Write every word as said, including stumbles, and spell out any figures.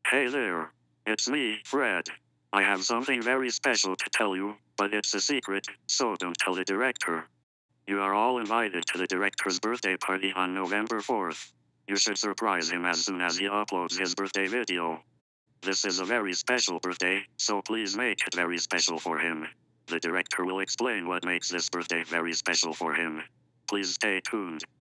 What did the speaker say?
Hey there. It's me, Fred. I have something very special to tell you, but it's a secret, so don't tell the director. You are all invited to the director's birthday party on November fourth. You should surprise him as soon as he uploads his birthday video. This is a very special birthday, so please make it very special for him. The director will explain what makes this birthday very special for him. Please stay tuned.